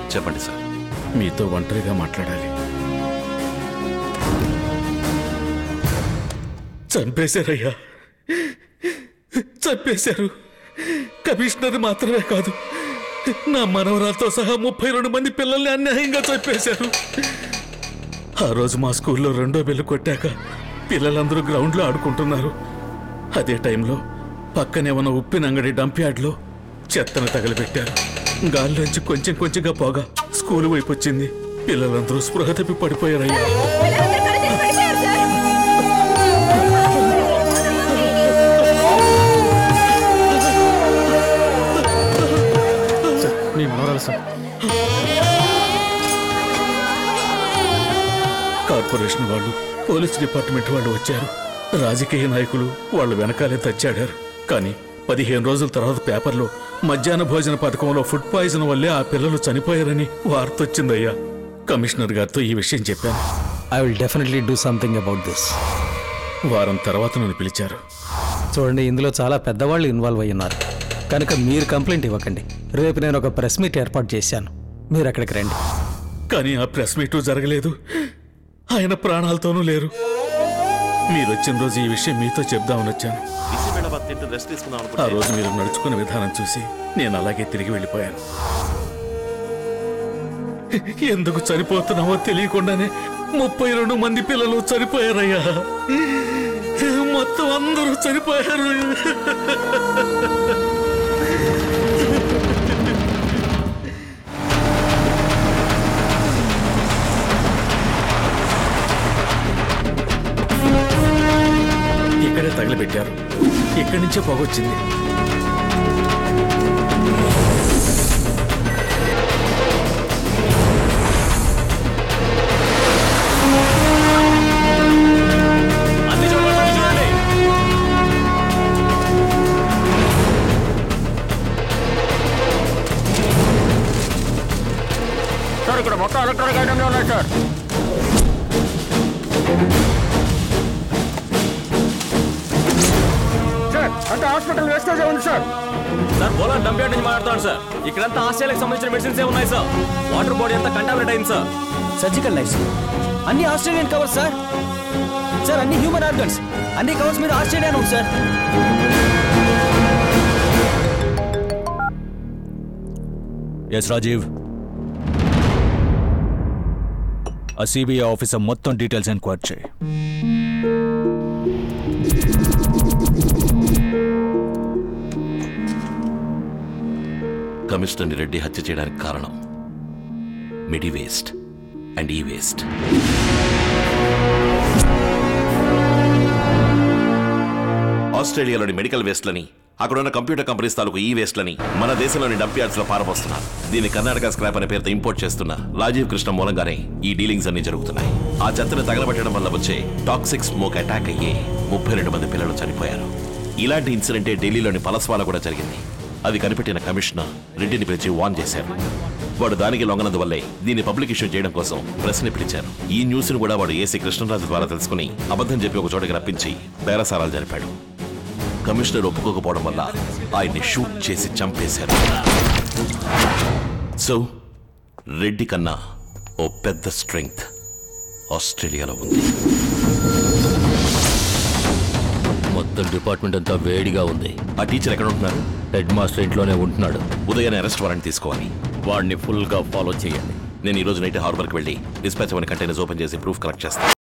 చెప్పండి సార్. మీతో ఒంటరిగా మాట్లాడాలి. చంపేశారయ్యా, చంపేశారు. కమిషనర్ మాత్రమే కాదు, నా మనవరాలతో సహా 32 మంది పిల్లల్ని అన్యాయంగా చంపేశారు. ఆ రోజు మా స్కూల్లో 2వ బెల్లు కొట్టాక పిల్లలందరూ గ్రౌండ్లో ఆడుకుంటున్నారు. అదే టైంలో పక్కనే ఉన్న ఉప్పినంగడి డంప్ యార్డ్లో చెత్తను తగలబెట్టారు. గాల్లోంచి కొంచెం కొంచెంగా పోగా స్కూల్ వైపు వచ్చింది. పిల్లలందరూ స్పృహ తప్పి పడిపోయారయ్యా. కార్పొరేషన్ వాళ్ళు, పోలీస్ డిపార్ట్మెంట్ వాళ్ళు వచ్చారు. రాజకీయ నాయకులు వాళ్ళు వెనకాలే తచ్చాడారు. కానీ 15 రోజుల తర్వాత పేపర్లో మధ్యాహ్న భోజన పథకంలో ఫుడ్ పాయిజన్ వల్లే ఆ పిల్లలు చనిపోయారని వార్త వచ్చిందయ్యా. కమిషనర్ గారితో ఈ విషయం చెప్పాను. I will definitely do something about this. వారం తర్వాత నన్ను పిలిచారు. చూడండి, ఇందులో చాలా పెద్దవాళ్ళు ఇన్వాల్వ్ అయ్యి ఉన్నారు కనుక మీరు కంప్లైంట్ ఇవ్వకండి. రేపు నేను ఒక ప్రెస్ మీట్ ఏర్పాటు చేశాను, మీరు అక్కడికి రండి. కానీ ఆ ప్రెస్ మీటు జరగలేదు. ఆయన ప్రాణాలతోనూ లేరు. మీరు వచ్చిన రోజు ఈ విషయం మీతో చెప్దామని వచ్చాను. ఆ రోజు మీరు నడుచుకున్న విధానం చూసి నేను అలాగే తిరిగి వెళ్ళిపోయాను. ఎందుకు చనిపోతున్నావో తెలియకుండానే 32 మంది పిల్లలు చనిపోయారయ్యా. మొత్తం అందరూ చనిపోయారు. ఇక్కడే తగిలిపెట్టారు. ఇక్కడి నుంచే పొగొచ్చింది. సార్ ఇక్కడ మొత్తం ఎలక్ట్రానిక్ ఐటమ్లే ఉన్నాయి సార్. సార్ అంటే హాస్పిటల్ వేస్టేజ్ ఉంది sir. Sir polar dump yard నుంచి మాట్లాడుతాను సార్. ఇక్కడంతా ఆస్ట్రేలియాకి సంబంధించిన మెడిసిన్స్ ఉన్నాయి సార్. వాటర్ బాడీ అంతా కంటామినేట్ అయింది సార్. సర్జికల్ నైఫ్స్ అన్ని ఆస్ట్రేలియన్ కవర్స్ సార్. సార్ అన్ని హ్యూమన్ ఆర్గన్స్, అన్ని కవర్స్ మీద ఆస్ట్రేలియన్ ఉంది సార్. ఎస్ రాజీవ్, ఆ సిబిఐ ఆఫీసర్ మొత్తం డీటెయిల్స్ ఎంక్వైరీ చేయి. కమిషనర్ రెడ్డి హత్య చేయడానికి కారణం మిడి వేస్ట్ అండ్ ఈ వేస్ట్. ఆస్ట్రేలియాలోని మెడికల్ వేస్ట్లని, అక్కడున్న కంప్యూటర్ కంపెనీస్ తాలూకు ఈ వేస్ట్లని మన దేశంలోని డంప్ యార్డ్స్ లో పారబోస్తున్నారు. దీన్ని కర్ణాటక స్క్రాప్ అనే పేరుతో ఇంపోర్ట్ చేస్తున్న రాజీవ్ కృష్ణ మూలంగానే ఈ డీలింగ్స్ అన్ని జరుగుతున్నాయి. ఆ చెత్తను తగలబెట్టడం వల్ల వచ్చే టాక్సిక్ స్మోక్ అటాక్ అయ్యి 32 మంది పిల్లలు చనిపోయారు. ఇలాంటి ఇన్సిడెంటే ఢిల్లీలోని పలస్వాల కూడా జరిగింది. అది కనిపెట్టిన కమిషనర్ రెడ్డిని పిలిచి వార్న్ చేశారు. వాడు దానికి లొంగనందువల్లే దీన్ని పబ్లిక్ ఇష్యూ చేయడం కోసం ప్రెస్ ని పిలిచారు. ఈ న్యూస్ ను కూడా వాడు ఏసీ కృష్ణరాజు ద్వారా తెలుసుకుని అబద్ధం చెప్పి ఒక చోటకి రప్పించి బేరసారాలు జరిపాడు. కమిషనర్ ఒప్పుకోకపోవడం వల్ల ఆయన్ని షూట్ చేసి చంపేశారు. సో రెడ్డి కన్నా ఓ పెద్ద స్ట్రెంగ్త్ ఆస్ట్రేలియాలో ఉంది. మొత్తం డిపార్ట్మెంట్ అంతా వేడిగా ఉంది. ఆ టీచర్ ఎక్కడ ఉంటున్నారు? హెడ్ మాస్టర్ ఇంట్లోనే ఉంటున్నాడు. ఉదయాన్నే అరెస్ట్ వారెంట్ తీసుకోవాలి. వాడిని ఫుల్ గా ఫాలో చేయండి. నేను ఈ రోజు నైట్ హార్బర్కి వెళ్ళి డిస్పాచ్ అవని కంటైనర్స్ ఓపెన్ చేసి ప్రూఫ్ కలెక్ట్ చేస్తాను.